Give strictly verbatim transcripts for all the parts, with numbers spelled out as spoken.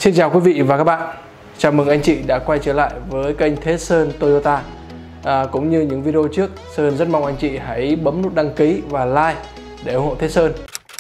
Xin chào quý vị và các bạn. Chào mừng anh chị đã quay trở lại với kênh Thế Sơn Toyota. à, Cũng như những video trước, Sơn rất mong anh chị hãy bấm nút đăng ký và like để ủng hộ Thế Sơn.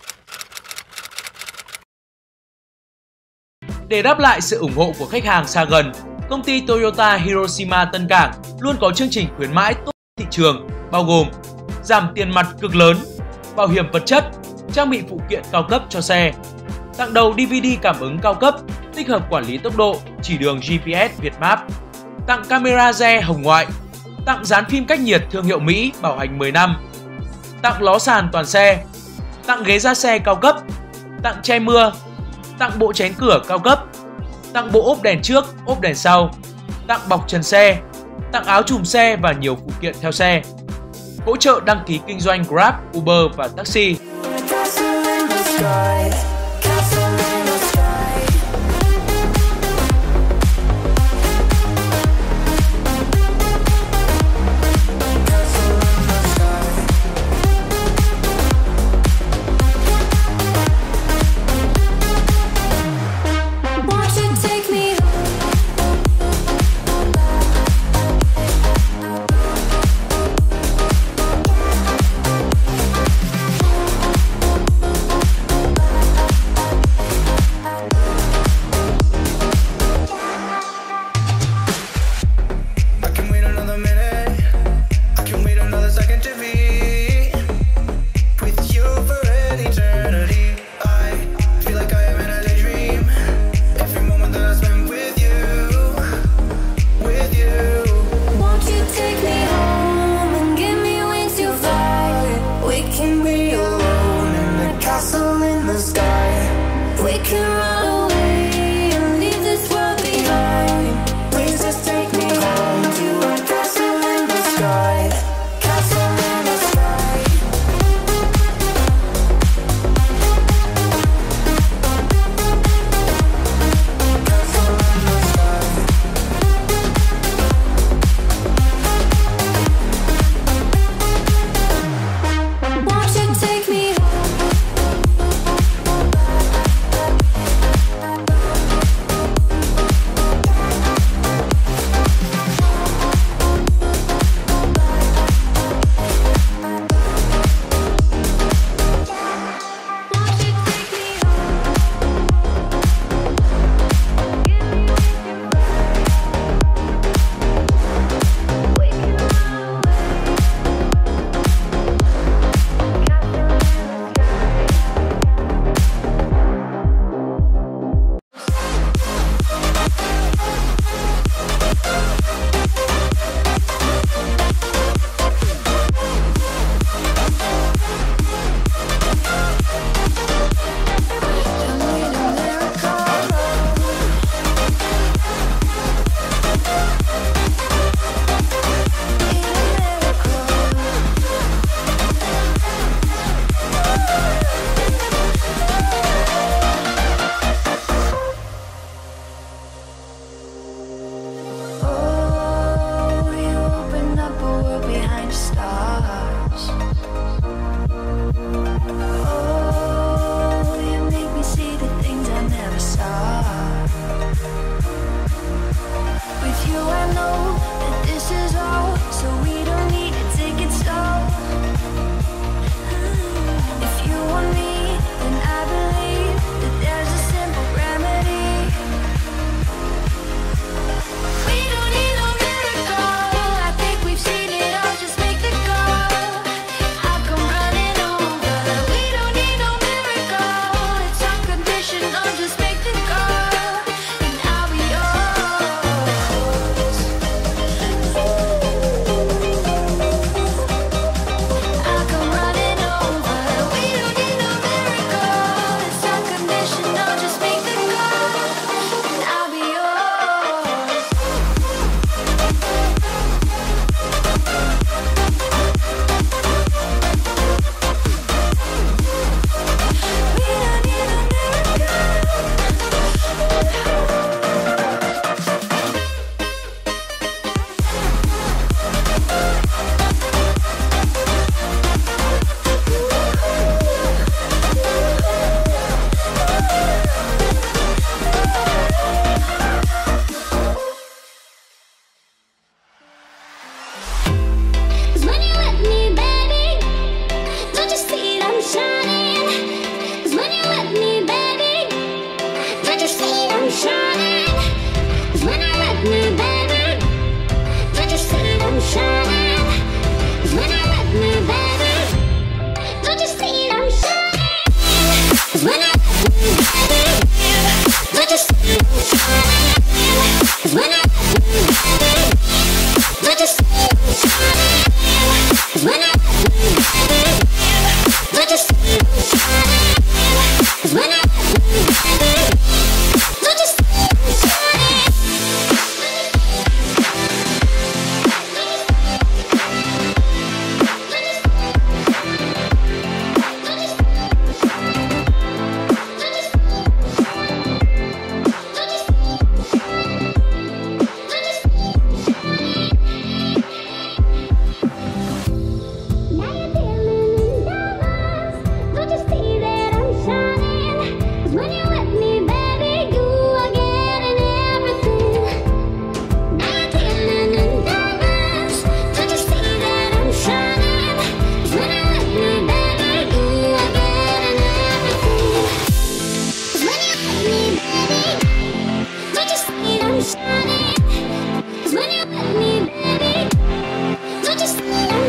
Để đáp lại sự ủng hộ của khách hàng xa gần, công ty Toyota Hiroshima Tân Cảng luôn có chương trình khuyến mãi tốt thị trường, bao gồm giảm tiền mặt cực lớn, bảo hiểm vật chất, trang bị phụ kiện cao cấp cho xe, tặng đầu đê vê đê cảm ứng cao cấp, tích hợp quản lý tốc độ, chỉ đường giê pê ét Việt Map, tặng camera rear hồng ngoại, tặng dán phim cách nhiệt thương hiệu Mỹ bảo hành mười năm, tặng ló sàn toàn xe, tặng ghế da xe cao cấp, tặng che mưa, tặng bộ chén cửa cao cấp, tặng bộ ốp đèn trước, ốp đèn sau, tặng bọc trần xe, tặng áo chùm xe và nhiều phụ kiện theo xe. Hỗ trợ đăng ký kinh doanh Grab, Uber và taxi.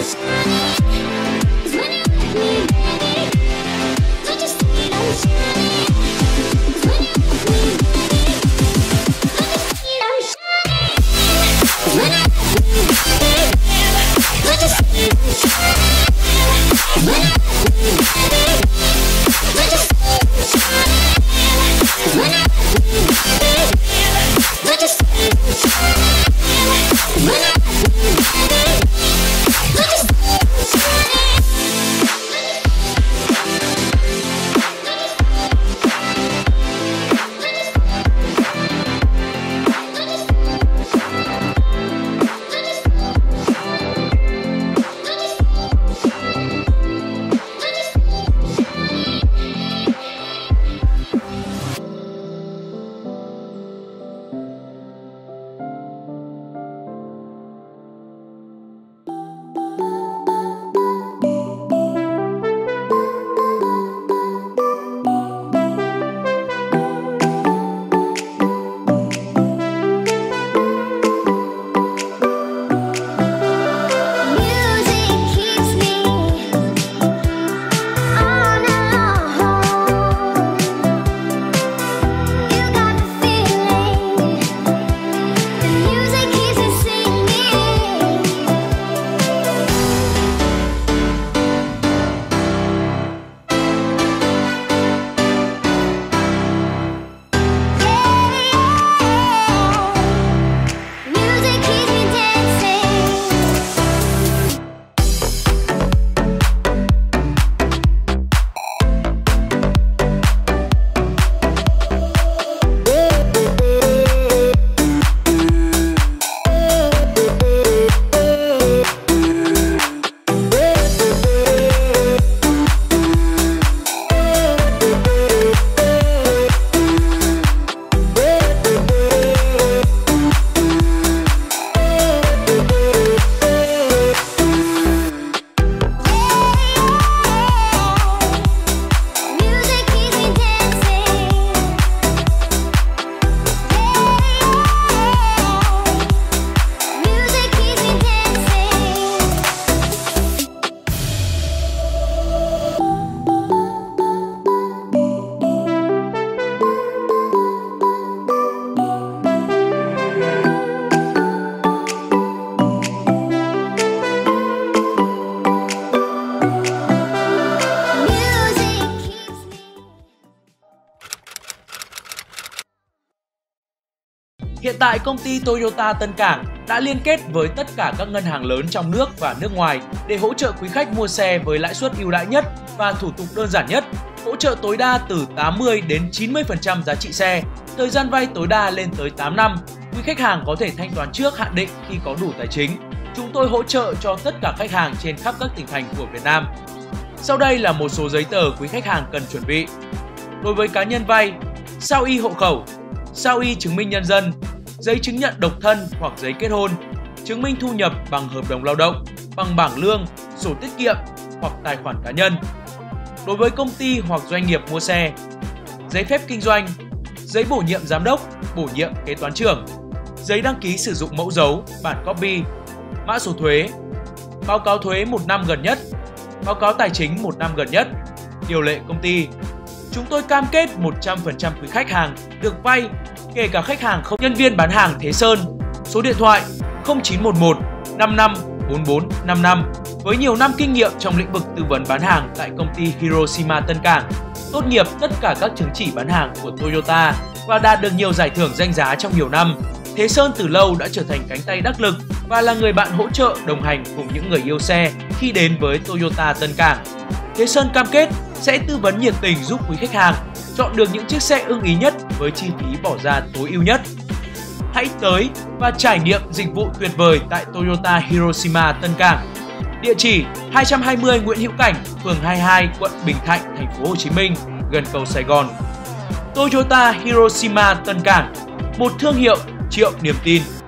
Hiện tại công ty Toyota Tân Cảng đã liên kết với tất cả các ngân hàng lớn trong nước và nước ngoài để hỗ trợ quý khách mua xe với lãi suất ưu đãi nhất và thủ tục đơn giản nhất, hỗ trợ tối đa từ tám mươi đến chín mươi phần trăm giá trị xe, thời gian vay tối đa lên tới tám năm. Quý khách hàng có thể thanh toán trước hạn định khi có đủ tài chính. Chúng tôi hỗ trợ cho tất cả khách hàng trên khắp các tỉnh thành của Việt Nam. Sau đây là một số giấy tờ quý khách hàng cần chuẩn bị. Đối với cá nhân vay, sao y hộ khẩu, sao y chứng minh nhân dân, giấy chứng nhận độc thân hoặc giấy kết hôn, chứng minh thu nhập bằng hợp đồng lao động, bằng bảng lương, sổ tiết kiệm hoặc tài khoản cá nhân. Đối với công ty hoặc doanh nghiệp mua xe, giấy phép kinh doanh, giấy bổ nhiệm giám đốc, bổ nhiệm kế toán trưởng, giấy đăng ký sử dụng mẫu dấu, bản copy, mã số thuế, báo cáo thuế một năm gần nhất, báo cáo tài chính một năm gần nhất, điều lệ công ty. Chúng tôi cam kết một trăm phần trăm quý khách hàng được vay, kể cả khách hàng không. Nhân viên bán hàng Thế Sơn, số điện thoại không chín một một năm năm bốn bốn năm năm với nhiều năm kinh nghiệm trong lĩnh vực tư vấn bán hàng tại công ty Hiroshima Tân Cảng, tốt nghiệp tất cả các chứng chỉ bán hàng của Toyota và đạt được nhiều giải thưởng danh giá trong nhiều năm. Thế Sơn từ lâu đã trở thành cánh tay đắc lực và là người bạn hỗ trợ đồng hành cùng những người yêu xe khi đến với Toyota Tân Cảng. Thế Sơn cam kết sẽ tư vấn nhiệt tình giúp quý khách hàng chọn được những chiếc xe ưng ý nhất với chi phí bỏ ra tối ưu nhất. Hãy tới và trải nghiệm dịch vụ tuyệt vời tại Toyota Hiroshima Tân Cảng. Địa chỉ hai trăm hai mươi Nguyễn Hữu Cảnh, phường hai mươi hai, quận Bình Thạnh, thành phố Hồ Chí Minh, gần cầu Sài Gòn. Toyota Hiroshima Tân Cảng, một thương hiệu triệu niềm tin.